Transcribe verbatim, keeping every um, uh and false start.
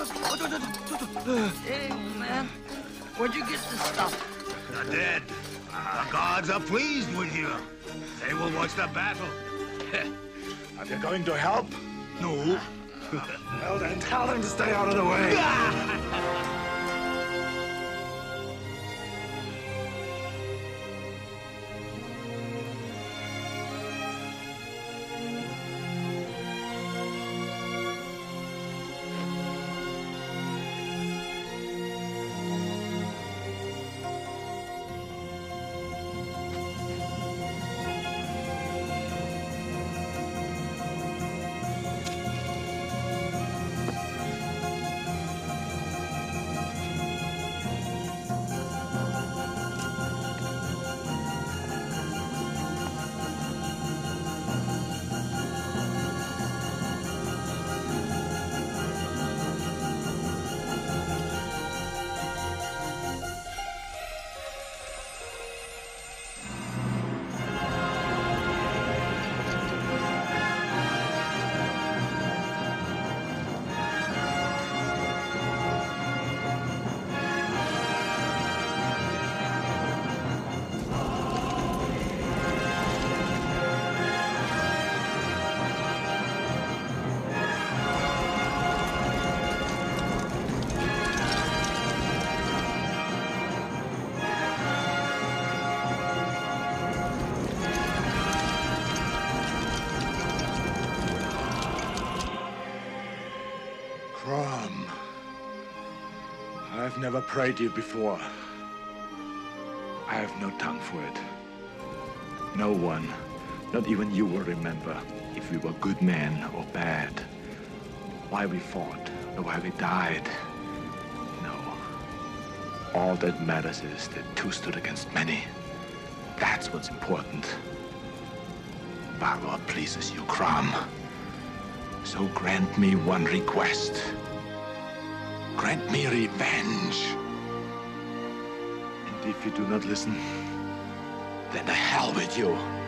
Hey, man, where'd you get this stuff? The dead. The gods are pleased with you. They will watch the battle. Are they going to help? No. Well, then tell them to stay out of the way. I've never prayed you before. I have no tongue for it. No one, not even you, will remember if we were good men or bad, why we fought or why we died. No. All that matters is that two stood against many. That's what's important. Balor pleases you, Crom. So grant me one request. Grant me revenge. And if you do not listen, then the hell with you.